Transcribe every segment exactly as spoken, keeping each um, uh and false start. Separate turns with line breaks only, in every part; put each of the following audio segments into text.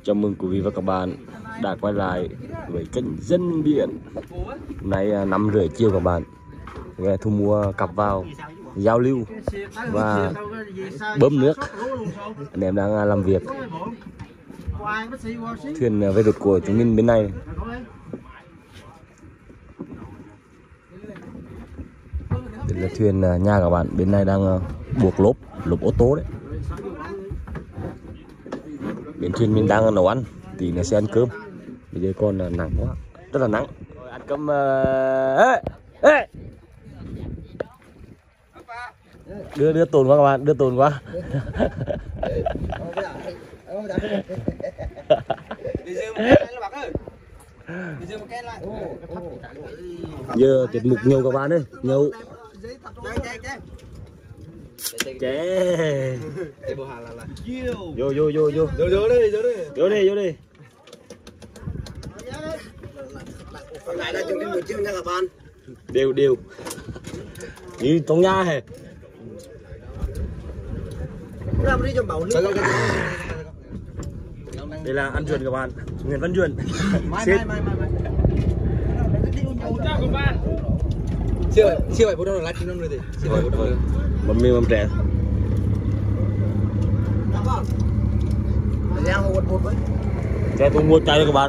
Chào mừng quý vị và các bạn đã quay lại với kênh Dân Biển. Hôm nay năm rưỡi chiều các bạn nghe thu mua cặp vào giao lưu và bơm nước. Anh em đang làm việc. Thuyền về đột của chúng mình bên này. Đây là thuyền nhà các bạn, bên này đang buộc lốp lốp ô tô đấy. Bên thuyền mình đang nấu ăn, tí nữa sẽ ăn cơm. Bây giờ còn nắng quá, rất là nắng. Rồi, ăn cơm. Uh... Ê! Ê! Đưa đưa tồn qua các bạn, đưa tồn qua. Giờ tiết mục nhậu các bạn ơi, nhậu. Chế. Vô vô vô vô.
Vô vô đi, vô đi.
Vô đi, vô đi.
Hôm nay là chúng đi buổi trưa nha các bạn.
Đều đều. Như trong nhà hè.
Làm đi cho bảo nước.
Đây là ăn Duẩn các bạn, Nguyễn Văn Duẩn.
Mai mai mai mai. Chào các bạn. Siêu siêu bảy phút đâu là chín năm rồi thì. Siêu bảy phút rồi.
Mầm mi mầm trẻ. Trẻ tôi mua chai cho các bạn.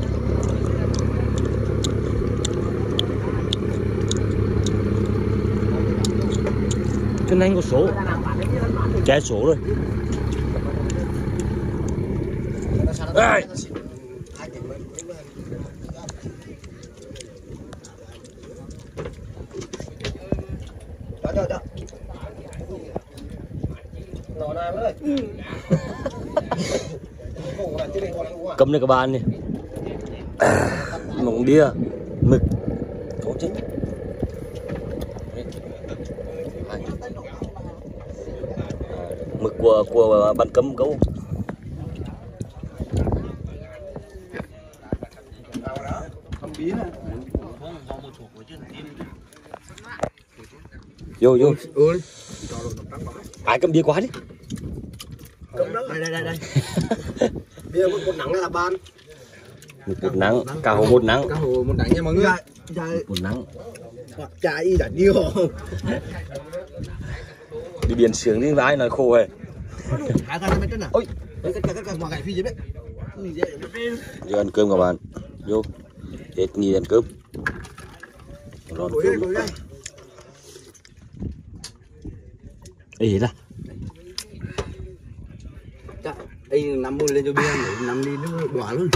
Trên anh có số. Trẻ số rồi. Ê! Cầm này các bạn này. Mỏng bia, mực. Không chứ. Mực của của ban cấm gấu. Vô vô. Ai cầm bia quá đi.
Cầm đó. Đây đây đây đây. Bia một một nắng là ban.
Một một nắng, cá hồ một nắng.
Cá hồ một nắng nha mọi người.
Một nắng.
Chả y đã nhiều.
Đi biển sướng đi vai nói khô rồi.
Hai thằng bên trên nào. Ôi, tất cả tất cả mọi cái phi dưới đấy.
Vô ăn cơm các bạn. Vô. Hết nghỉ ăn cơm. Lon cơm. Ê ra.
Chắc anh năm mươi lên cho bia, năm đi nước đỏ luôn.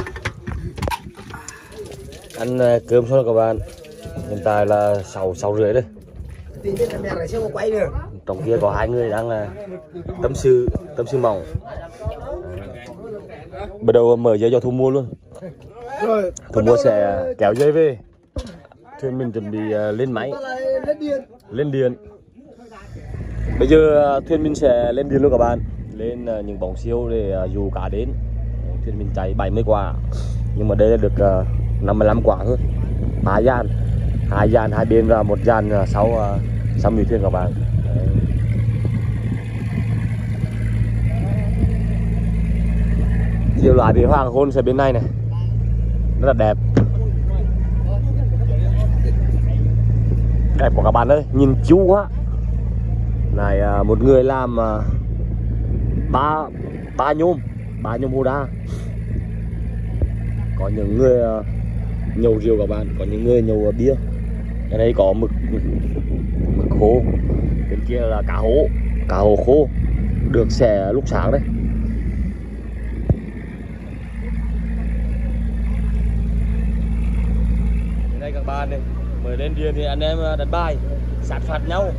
Ăn cơm xong rồi các bạn. Hiện tại là sáu sáu rưỡi đây. Trong kia có hai người đang là tâm sự tâm sự mỏng. Bắt đầu mở dây cho thu mua luôn. Thu mua sẽ kéo dây về. Thuyền mình chuẩn bị lên máy, lên điện. Bây giờ thuyền mình sẽ lên điện luôn các bạn. Lên những bóng siêu để dù cá đến. Thuyền mình chạy bảy mươi quả, nhưng mà đây là được năm mươi lăm quả thôi. Hai dàn, hai dàn hai bên và một dàn sau sau mũi thuyền các bạn. Đấy. Diều lại thì hoàng hôn sẽ bên này này, rất là đẹp, đẹp của các bạn ơi, nhìn chiếu quá. Này một người làm ba ba nhôm, ba nhôm hô đa. Có những người nhầu rượu các bạn, có những người nhầu bia. Ở đây có mực mực, mực khô, bên kia là cá hố, cá hồ khô được xẻ lúc sáng đấy. Đây các bạn này, mới lên điện thì anh em đánh bài sát phạt nhau.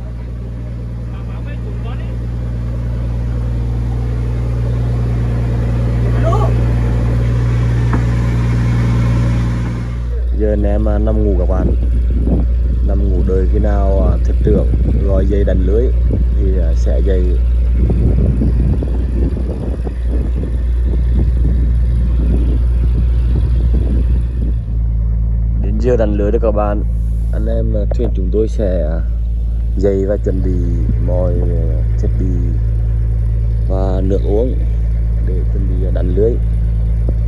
Giờ anh em nằm ngủ các bạn, nằm ngủ đợi khi nào thuyền trưởng gọi dây đánh lưới thì sẽ dây. Đến giờ đánh lưới đó các bạn, anh em thuyền chúng tôi sẽ dây và chuẩn bị mọi thiết bị và nước uống để chuẩn bị đánh lưới.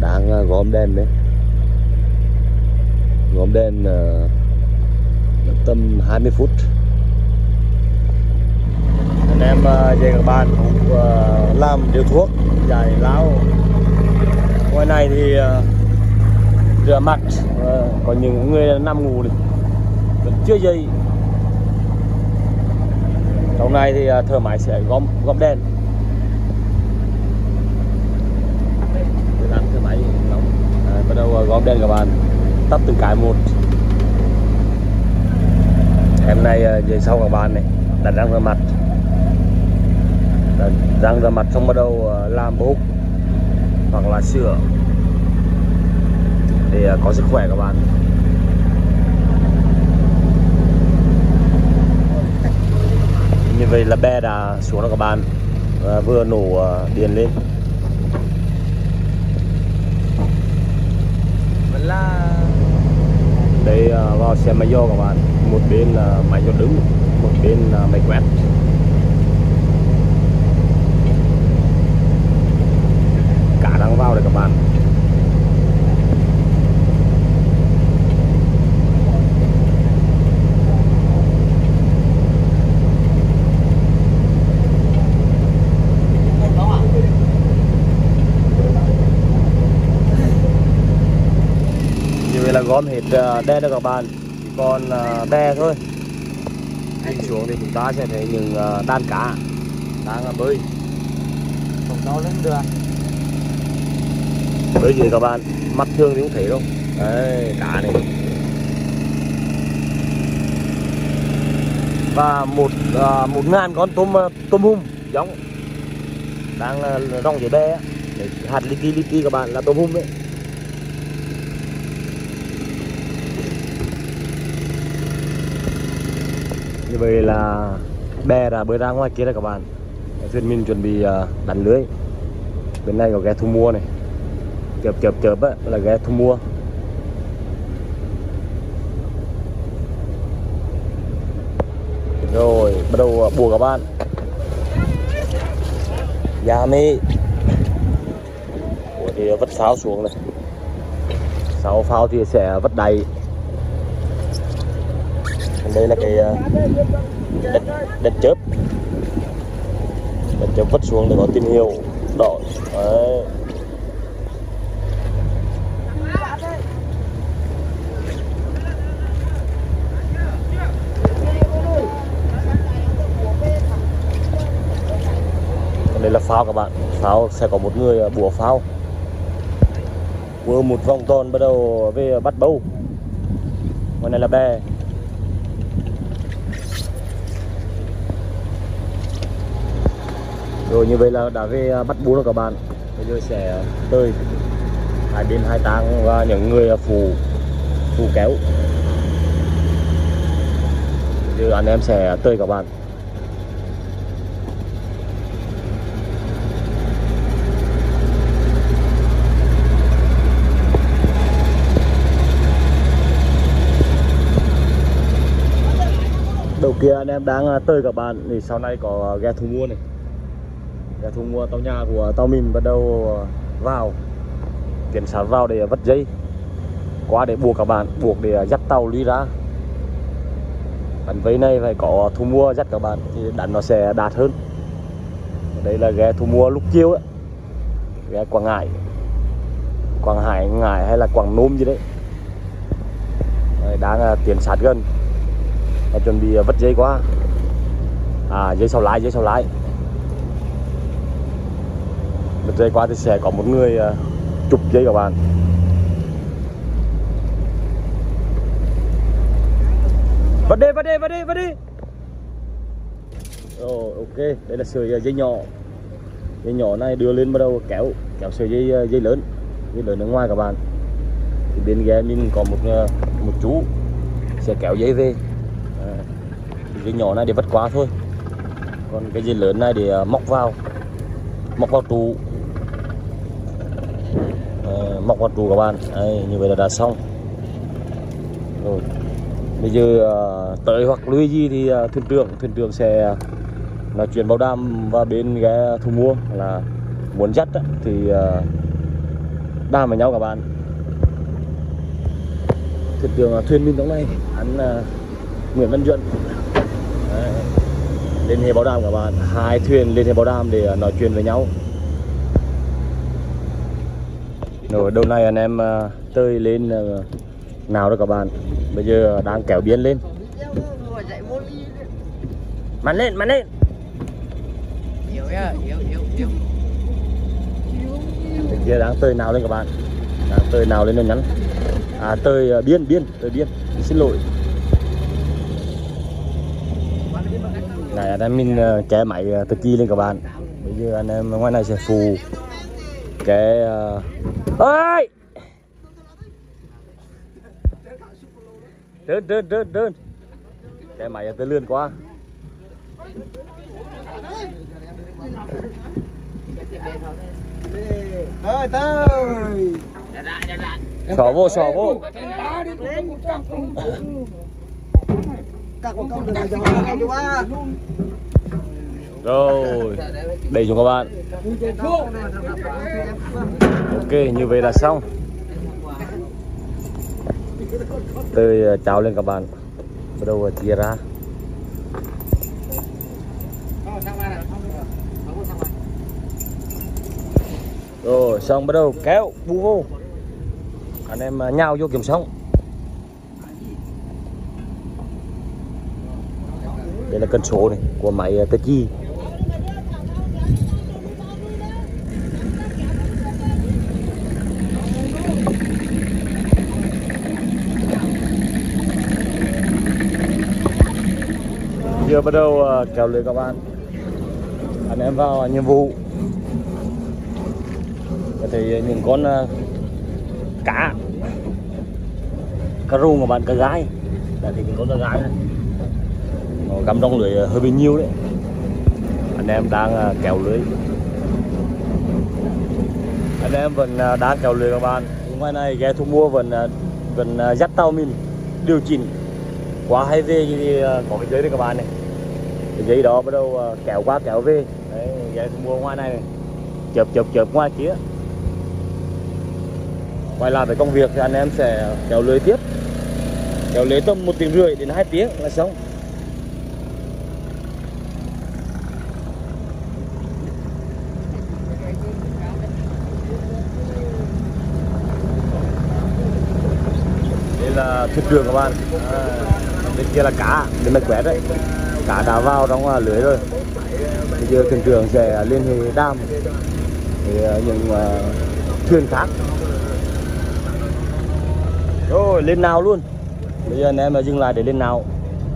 đang gom đèn đấy, gom đèn uh, tầm hai mươi phút. Anh em uh, về các bạn cũng uh, làm điều thuốc giải lao. Ngoài này thì uh, rửa mặt, uh, có những người nằm ngủ thì vẫn chưa dậy. Trong này thì uh, thợ máy sẽ gom gom đèn. Thợ máy à, bắt đầu uh, gom đèn các bạn, tắt từng cái một. Em nay uh, về sau các bạn này đặt răng rửa mặt, răng rửa mặt xong bắt đầu uh, làm bột hoặc là sữa để uh, có sức khỏe các bạn. Như vậy là be đã xuống rồi các bạn, và vừa nổ uh, điện lên. Đây uh, vào xe máy do các bạn, một bên là máy do đứng, một bên là máy quét. Cả đang vào đây các bạn. Là gom hết đe đó các bạn, chỉ còn be thôi. Đi xuống thì chúng ta sẽ thấy những đàn cá đang bơi,
không đâu lên được.
Bơi dưới các bạn, mắt thường thì không thấy đâu. Đấy, cá này. Và một một ngàn con tôm tôm hùm giống đang rong dưới be, hạt li ti li ti các bạn, là tôm hùm đấy. Như vậy là be đã bơi ra ngoài kia đây các bạn. Thuyền mình chuẩn bị đánh lưới. Bên này có ghe thu mua này, chớp chớp chớp á, là ghe thu mua. Rồi bắt đầu buộc các bạn. Giá mi thì vất pháo xuống này, sau pháo thì sẽ vất đầy. Đây là cái đất, đất chớp, đất chớp vứt xuống để có tín hiệu đỏ. Đấy. Đây là pháo các bạn, pháo sẽ có một người bủa pháo, bủa một vòng tròn bắt đầu về bắt bâu. Còn này là be. Rồi như vậy là đã về bắt bú rồi các bạn. Bây giờ sẽ tơi hai bên hai tang và những người phù phù kéo. Bây giờ anh em sẽ tơi các bạn. Đầu kia anh em đang tơi các bạn, thì sau này có ghe thu mua này. Ghe thu mua tàu nhà của tàu mình bắt đầu vào, tiến sát vào để vắt dây qua để buộc các bạn, buộc để dắt tàu đi ra. Bắn vây này phải có thu mua dắt các bạn thì đánh nó sẽ đạt hơn. Đây là ghe thu mua lúc chiều ấy, ghe Quảng Ngãi, Quảng Hải, Ngãi hay là Quảng Nôm gì đấy. Đây, đang tiến sát gần, và chuẩn bị vắt dây qua. À, dây sau lái, dây sau lái. Vắt dây qua thì sẽ có một người uh, chụp dây các bạn. Vắt đi, vắt đi, vắt đi, vắt đi. Rồi, ok, đây là sợi dây nhỏ. Dây nhỏ này đưa lên bắt đầu kéo, kéo sợi dây dây lớn, dây lớn ở ngoài các bạn. Thì bên ghe mình có một một chú sẽ kéo dây về. À, dây nhỏ này để vắt qua thôi, còn cái dây lớn này để móc vào, móc vào trụ, à, móc vào trụ các bạn. Đây, như vậy là đã xong rồi. Bây giờ uh, tới hoặc lui gì thì uh, thuyền trưởng thuyền trưởng sẽ uh, nói chuyện bảo đảm và bên ghe thu mua là muốn dắt á, thì uh, đam với nhau các bạn. Thuyền trưởng thuyền mình trong này anh uh, Nguyễn Văn Duẩn liên hệ bảo đảm các bạn, hai thuyền liên hệ bảo đảm để uh, nói chuyện với nhau. Rồi đầu này anh em uh, tơi lên uh, nào đó các bạn, bây giờ đang kéo biên lên. Mắn lên, mắn lên.
Yếu nhá, yếu, yếu, yếu.
Bên kia đang tơi nào lên các bạn, đang tơi nào lên nó nhắn. À tơi uh, biên, biên, tơi biên, xin lỗi. Này anh em mình uh, kéo máy uh, tơ chi lên các bạn. Bây giờ anh em ngoài này sẽ phù cái uh... ơi đơn đơn đơn đơn cái máy tơ lươn quá.
Tới tới.
Xỏ vô, xỏ vô.
Các con công được rồi ba.
Rồi, đẩy xuống các bạn. Ok, như vậy là xong. Tôi chào lên các bạn. Bắt đầu chia ra. Rồi, xong bắt đầu kéo bu vô. Anh em nhào vô kiếm sống. Đây là cân số này của máy tơ chi. Giờ bắt đầu uh, kéo lưới các bạn. Anh em vào nhiệm vụ. Có thể những con uh, cá cá rô của bạn, cá gái. Đây thì những con cá gái này. Nó găm trong lưới hơi bị nhiều đấy. Anh em đang uh, kéo lưới. Anh em vẫn uh, đang kéo lưới các bạn. Ngoài này ghe thu mua vẫn uh, vẫn uh, dắt tàu mình điều chỉnh quá hay về thì uh, có cái giấy đấy các bạn này. Cái giấy đó bắt đầu uh, kéo qua kéo về. Đấy, ghe thu mua ngoài này, này. Chợp chợp chợp ngoài kia. Quay lại với công việc thì anh em sẽ kéo lưới tiếp. Kéo lưới tầm một tiếng rưỡi đến hai tiếng là xong. Đây là thuyền trưởng các bạn. À, bên kia là cá, bên mạch quét đấy. Cá đã vào trong lưới rồi. Bây giờ thuyền trưởng sẽ liên hệ đam để những uh, thuyền khác. Rồi lên nào luôn. Bây giờ anh em dừng lại để lên nào.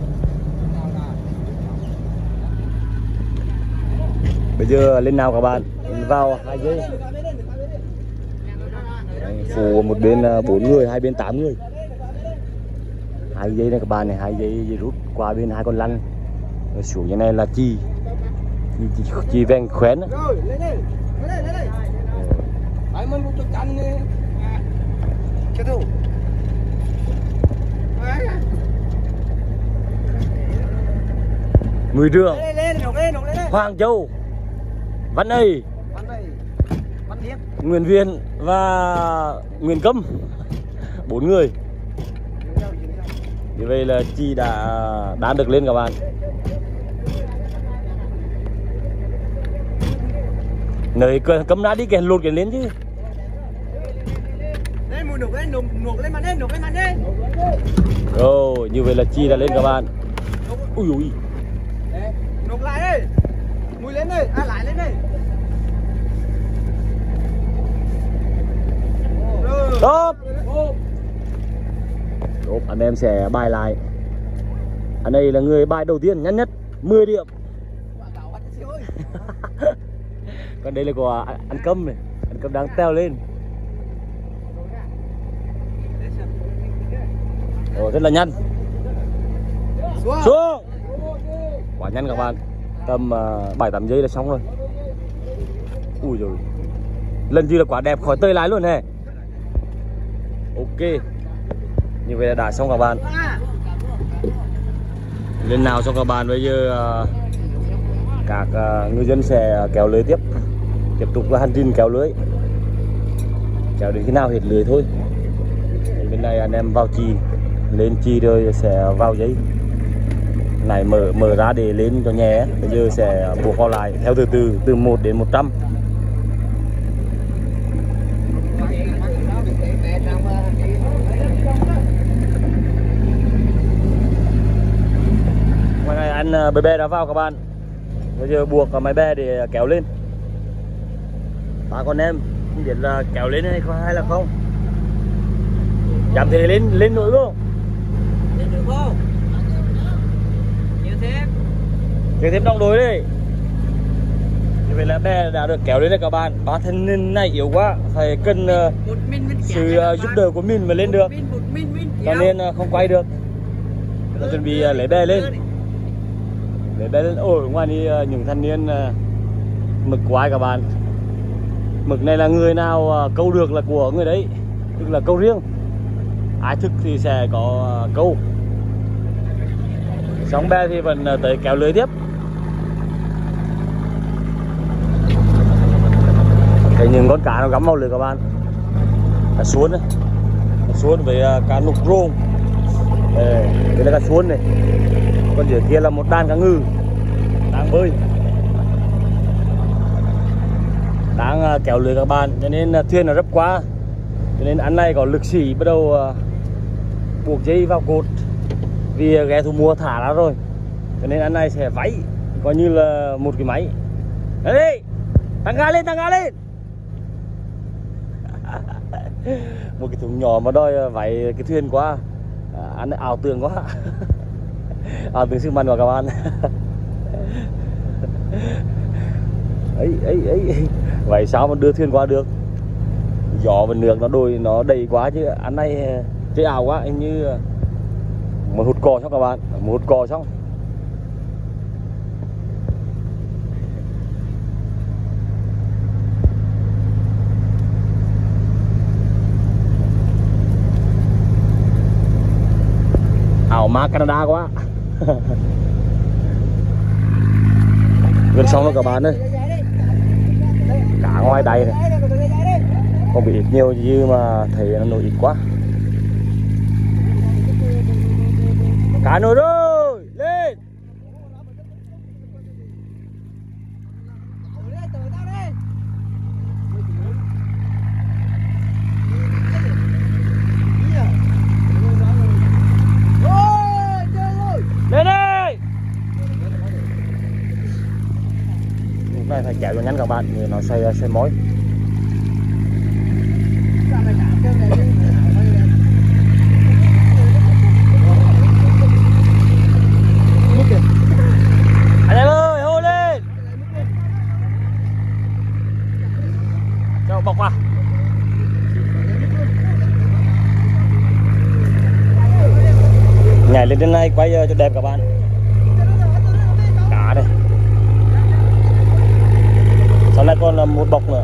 Bây giờ lên nào các bạn. Vào hai giây. Phủ một bên bốn người, hai bên tám người. Hai giây này các bạn này, hai giây, giây rút qua bên hai con lăn. Rồi xuống như này là chi. Chi, chi, chi ven khoén.
Rồi lên đây. Lên đây, lên đây. Phải mình một chút canh đi. Cái thủ.
Mười trường
Lên lên lên lên lên lên.
Hoàng Châu, Văn Ây,
Văn đây. Văn Liếc,
Nguyễn Viên và Nguyễn Câm. Bốn người. Như vậy là chi đã đã được lên các bạn. Nơi cấm đã đi kèn lột kèn lên chứ.
lên mùi nục lên nục nục lên mặt lên nục lên mặt lên.
Rồi như vậy là chi đã lên các bạn. Ui ui.
Nục lại đây. Mùi lên đây, à lại lên đây.
Tốt. Tốt, anh em sẽ bài lại. Anh này là người bài đầu tiên nhanh nhất, mười điểm. Còn đây là của anh Câm này, anh Câm đang teo lên. Ồ, rất là nhanh. Xuống. Quá nhanh các bạn. Tầm bảy tám giây là xong rồi. Ui rồi. Lần gì là quá đẹp, khỏi tơi lái luôn nè. Ok. Như vậy là đã xong các bạn. Lên nào xong các bạn. Bây giờ các ngư dân sẽ kéo lưới tiếp. Tiếp tục là hành trình kéo lưới. kéo đến khi nào hết lưới thôi. Bên này anh em vào chì, lên chì rồi sẽ vào giấy này, mở mở ra để lên cho nhẹ. Bây giờ sẽ buộc vào lại theo từ từ từ một đến một trăm. Ngoài này anh bê bê đã vào các bạn. Bây giờ buộc máy bè để kéo lên. Ba con em không biết là kéo lên hay không hay là không. Dám thế lên lên nổi không?
Lên được không? Nhiều thêm.
Kéo thêm đồng đối đi. Như vậy là bè đã được kéo lên đấy các bạn. Ba thân nên này yếu quá, phải cần uh, sự uh, giúp đỡ của mình mà lên được. Cho nên uh, không quay được. Nó chuẩn bị uh, lấy bè lên. Lấy bè lên. Ôi ngoài đi uh, những thanh niên uh, mực quái các bạn. Mực này là người nào uh, câu được là của người đấy, tức là câu riêng. Ai thức thì sẽ có uh, câu. Sóng bè thì vẫn uh, tới kéo lưới tiếp. Thấy những con cá nó gắm vào lưới các bạn. Cá suối này, cá suối với uh, cá nục rô. Đây, đây là cá suối này. Còn dưới kia là một đàn cá ngừ đang bơi, đang uh, kéo lưới các bạn. Cho nên uh, thuyền nó rấp quá, cho nên anh này có lực sĩ bắt đầu uh, buộc dây vào cột. Vì uh, ghe thu mua thả ra rồi, cho nên anh này sẽ váy coi như là một cái máy. Đấy, tăng ga lên, tăng ga lên. Một cái thùng nhỏ mà đòi váy cái thuyền quá, à, anh ảo tưởng quá. Ảo tưởng sức mạnh của các bạn. ấy ấy ấy vậy sao mà đưa thuyền qua được? Gió và nước nó đôi nó đầy quá chứ anh này chơi ảo quá, anh như một hút cò xong các bạn, một hút cò xong. Ảo ma Canada quá. Gần xong rồi các bạn ơi. Cá ngoài đây này không bị ít nhiều chứ mà thấy nó nổi ít quá. Cá nổi rồi, lên. Lên đây. Lúc này phải kéo cho nhanh các bạn, vì nó xoay xoay mối. Anh em ơi, hô lên. Cho bọc vào. Nhảy lên trên này quay cho đẹp các bạn. Cá đây. Sau này còn là một bọc nữa.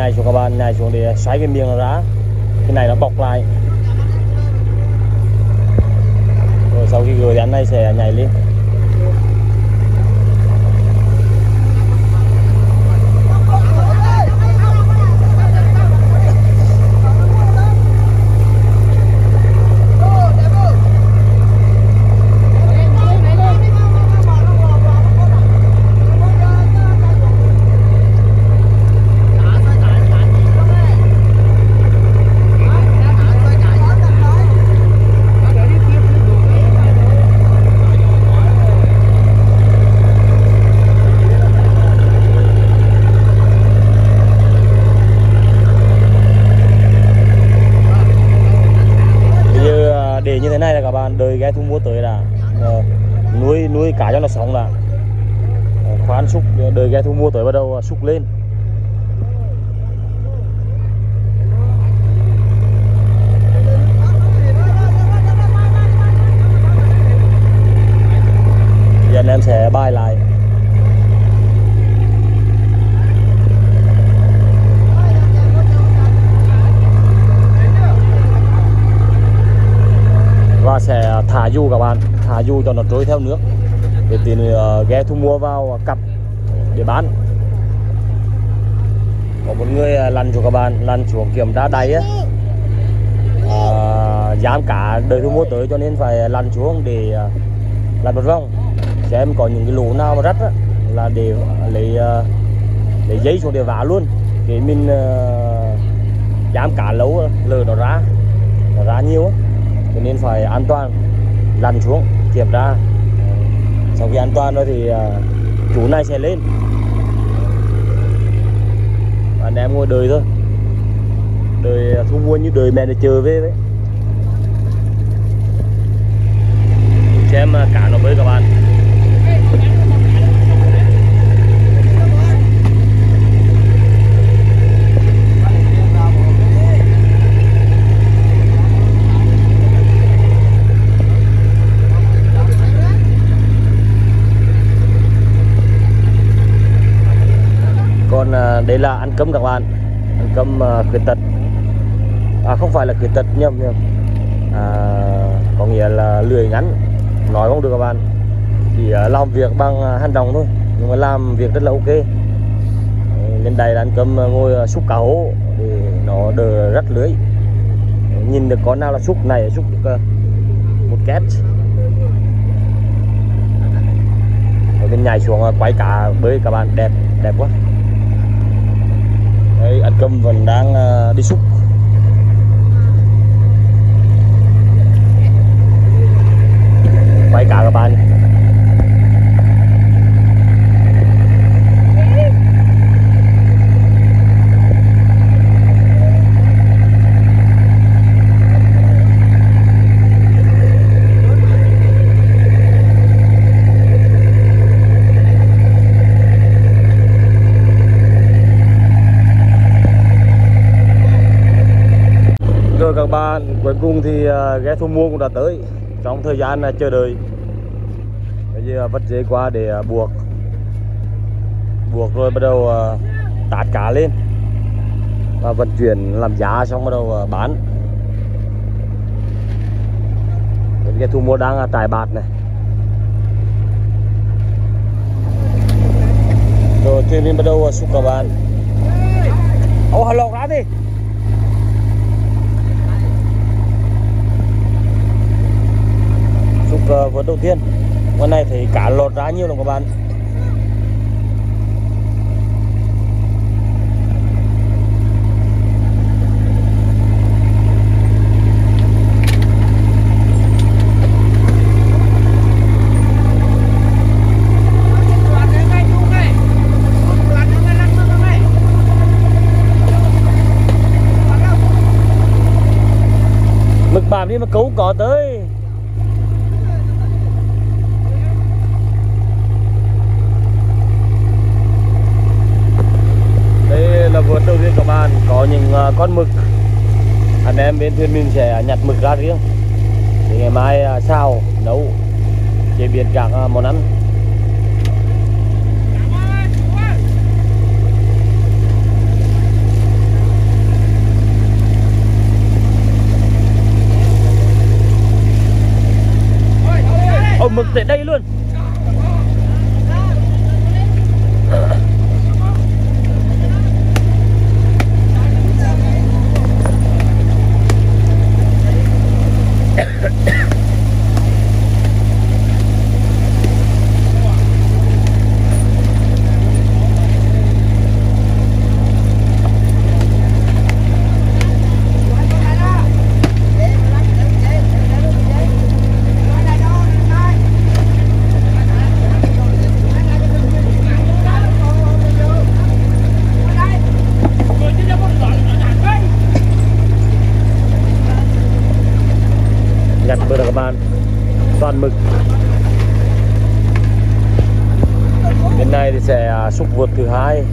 nhảy xuống các bạn, nhảy xuống để xoáy cái miệng nó ra, cái này nó bọc lại. Rồi sau khi gửi đến này sẽ nhảy lên. Để như thế này là các bạn, đời ghe thu mua tới là uh, nuôi nuôi cá cho nó sống là uh, khoan xúc, đời ghe thu mua tới bắt đầu xúc lên. Giờ anh em sẽ bài lại. Và sẽ thả dù các bạn, thả dù cho nó trôi theo nước để tiền uh, ghe thu mua vào cặp để bán. Có một người uh, lăn xuống các bạn, lăn xuống kiểm tra đáy á, uh, dám cá đời thu mua tới cho nên phải lăn xuống để uh, lăn một vòng xem có những cái lỗ nào mà rách á, là để uh, lấy uh, lấy giấy xuống để vả luôn để mình uh, dám cá lâu lờ nó ra nó ra nhiều á, cho nên phải an toàn, lăn xuống kiểm tra. Sau khi an toàn rồi thì uh, chú này sẽ lên, anh em ngồi đời thôi, đời thu mua như đời mẹ để chờ về đấy. Xem uh, cả nó bơi các bạn. Còn à, đây là ăn cơm các bạn, ăn cơm à, khuyết tật, à không phải là khuyết tật nhầm nhầm, à, có nghĩa là lười ngắn, nói không được các bạn, chỉ à, làm việc bằng à, hành động thôi, nhưng mà làm việc rất là ok. Lên đây là ăn cơm ngồi xúc cá hố để nó đỡ rách lưới, nhìn được con nào là xúc này xúc được uh, một két. Rồi bên nhảy xuống uh, quay cá bơi các bạn, đẹp đẹp quá. Đấy, anh Câm vẫn đang uh, đi xúc. Quay cả các bạn. Rồi các bạn, cuối cùng thì uh, ghe thu mua cũng đã tới. Trong thời gian uh, chờ đợi, bây giờ vắt dây qua để uh, buộc buộc rồi bắt đầu uh, tát cá lên và vận chuyển làm giá, xong bắt đầu uh, bán. Ghe thu mua đang uh, trải bạt này. Rồi thuyền viên bắt đầu uh, xúc các bạn. Ô, lọc ra đi. Xúc uh, vớt đầu tiên. Con này thấy cá lọt ra nhiều lắm các bạn. Mực bàm đi mà cấu có tới. Đây là vớt đầu tiên các bạn, có những uh, con mực. Anh em bên thuyền mình sẽ nhặt mực ra riêng để ngày mai uh, xào, nấu, chế biến các uh, món ăn. mực tại đây luôn. Nhặt vừa rồi các bạn, toàn mực. Bên này thì sẽ xúc vượt thứ hai.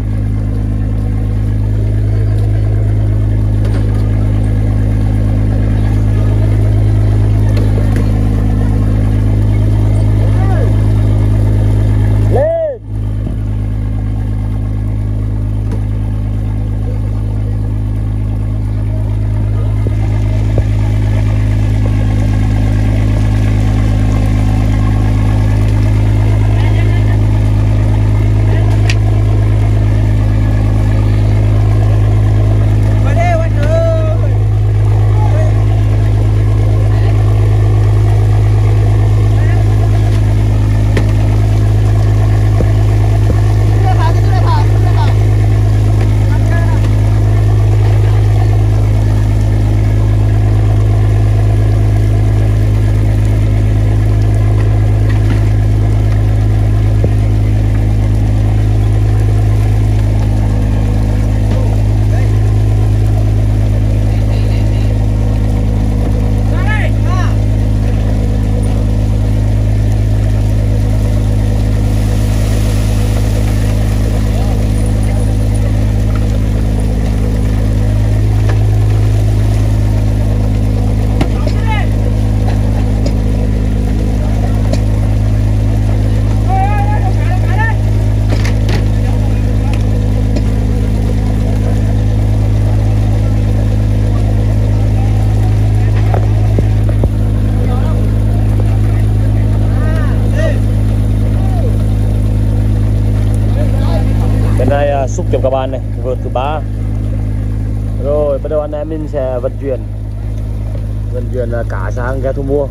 Xúc cho các bạn này, vượt thứ ba. Rồi bắt đầu anh em mình sẽ vận chuyển vận chuyển cả sang ghe thu mua,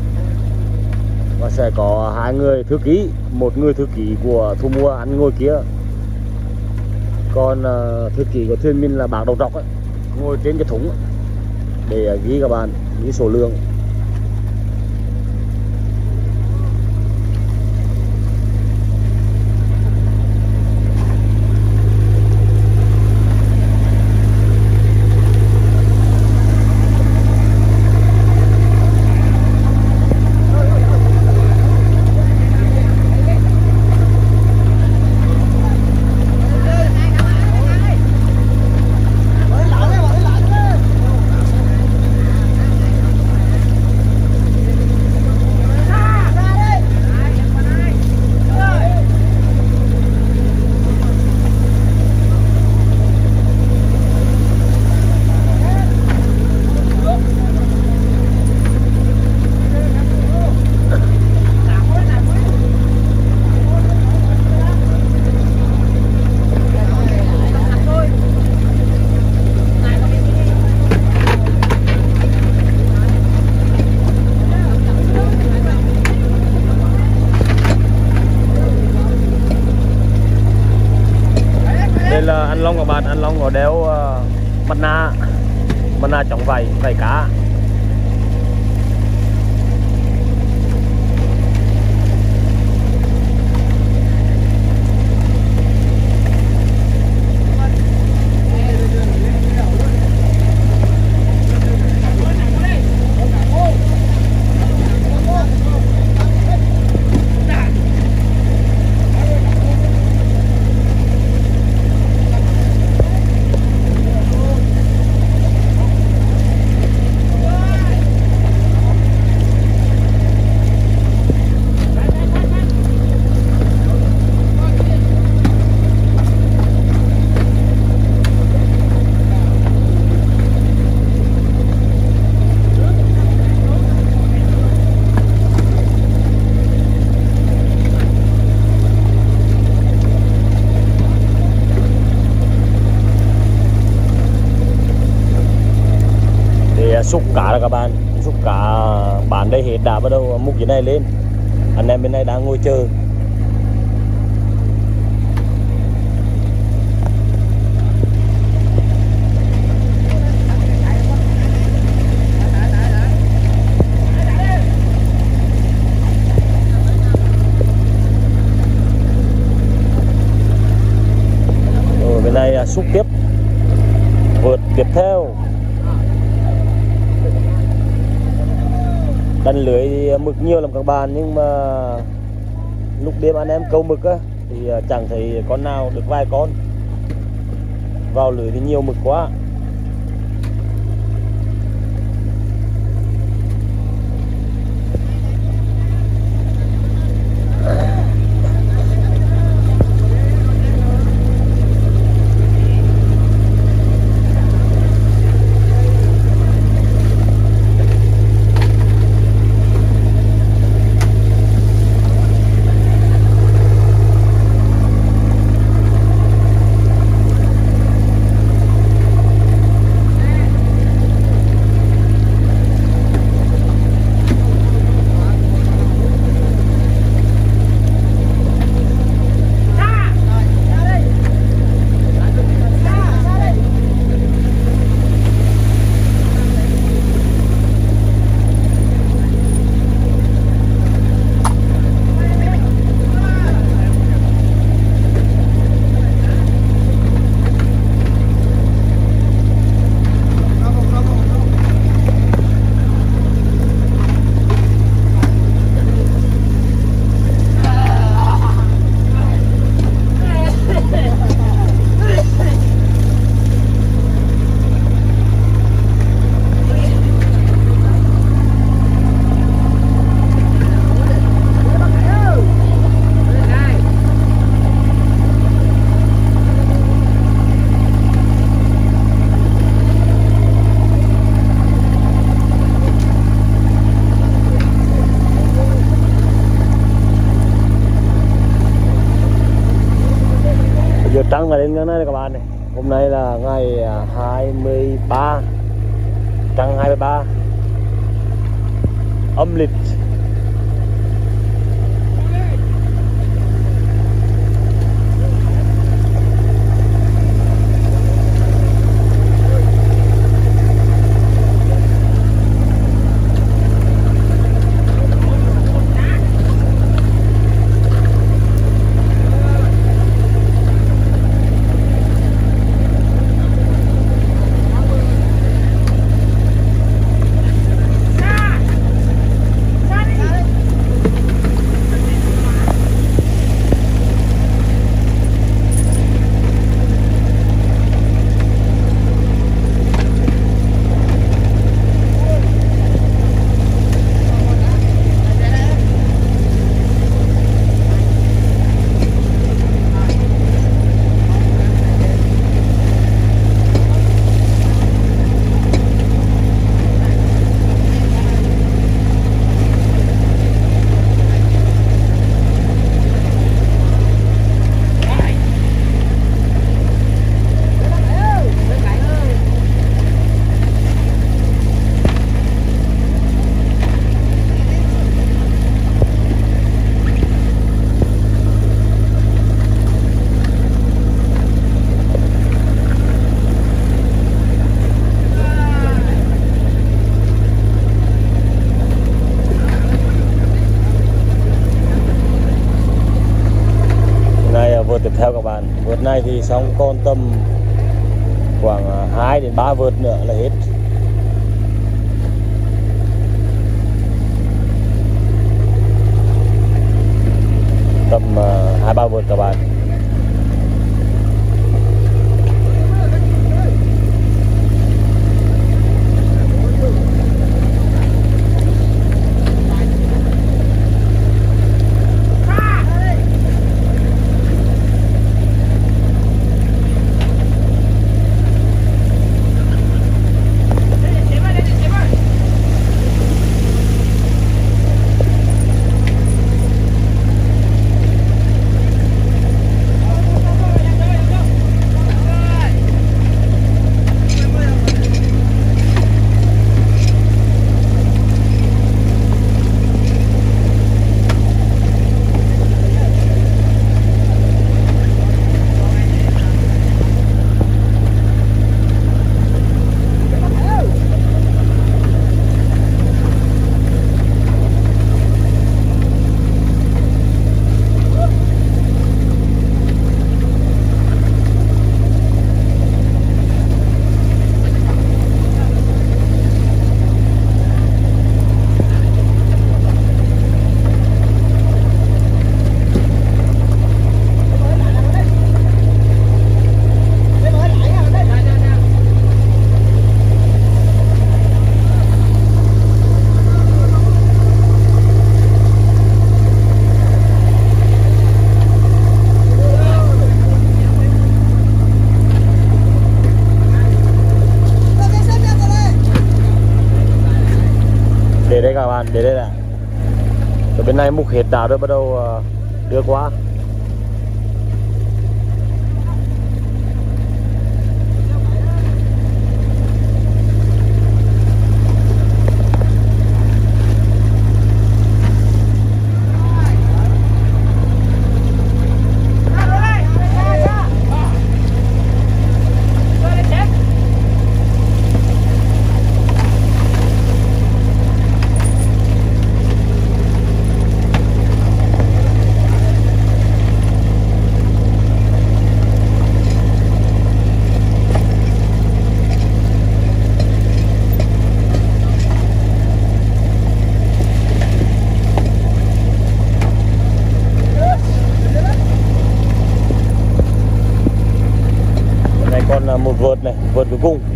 và sẽ có hai người thư ký, một người thư ký của thu mua anh ngồi kia, còn uh, thư ký của thuyền mình là bác đầu trọc ấy, ngồi trên cái thúng ấy, để ghi các bạn, ghi số lượng. Là anh Long các bạn, anh Long có đeo uh, mặt nạ mặt nạ chống vảy vảy cá. xúc cá rồi các bạn, xúc cá bán đây hết đã bắt đầu múc dưới này lên. Anh em bên này đang ngồi chờ. Ở bên này xúc tiếp, vượt tiếp theo. Đánh lưới thì mực nhiều lắm các bạn, nhưng mà lúc đêm anh em câu mực á thì chẳng thấy con nào được vài con. Vào lưới thì nhiều mực quá. Trăng là đến ngày này các bạn này. Hôm nay là ngày hai mươi ba, trăng hai mươi ba âm lịch. Vượt tiếp theo các bạn, vượt này thì xong còn tầm khoảng hai đến ba vượt nữa là hết. Tầm hai ba vượt các bạn. để đây nè. Ở bên này múc hết đá rồi bắt đầu đưa qua. Còn một vợt này, vợt cuối cùng.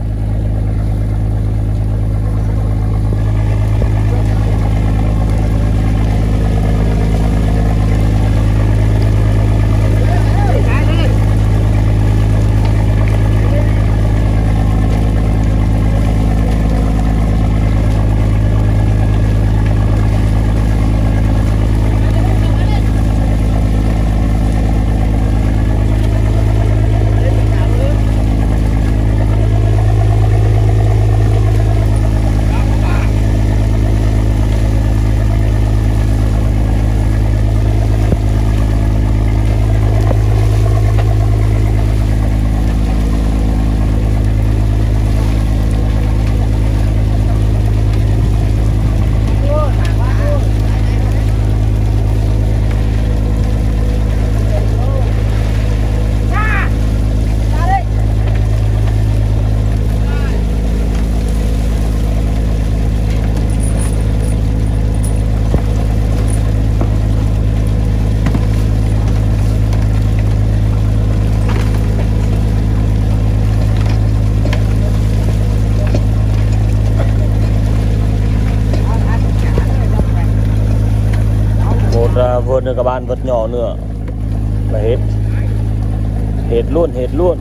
Vườn nữa các bạn, vật nhỏ nữa là hết, hết luôn, hết luôn.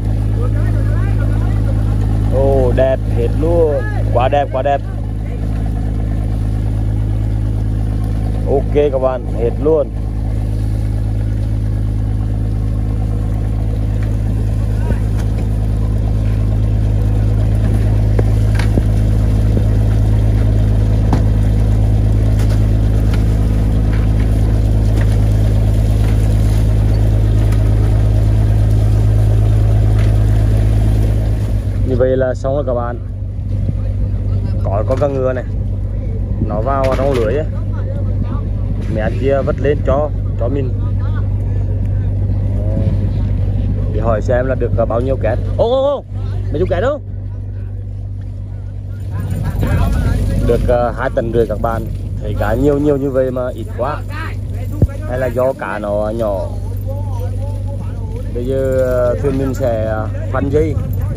Ồ oh, đẹp, hết luôn, quá đẹp, quá đẹp. Ok các bạn, hết luôn. Như vậy là xong rồi các bạn. Có con cá ngựa này, nó vào trong lưới ấy. Mẹ kia vất lên cho cho mình để hỏi xem là được bao nhiêu két. Ô ô ô, mấy chục két đâu? Được uh, hai tấn rưỡi các bạn. Thấy cá nhiều nhiều như vậy mà ít quá, hay là do cá nó nhỏ. Bây giờ uh, thuyền mình sẽ phân dây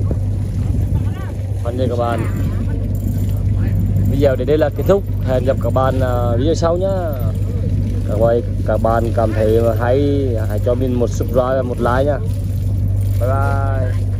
phân dây các bạn. Video đến đây là kết thúc. Hẹn gặp các bạn uh, video sau nhá. Các bạn, các bạn cảm thấy hay hãy cho mình một subscribe và một like nhá. Bye bye.